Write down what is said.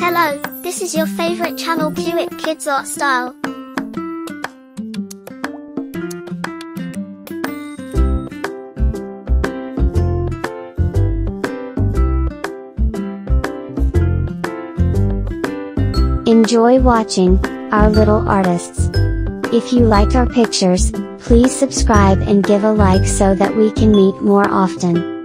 Hello, this is your favorite channel Pewit Kids Art Style. Enjoy watching our little artists. If you liked our pictures, please subscribe and give a like so that we can meet more often.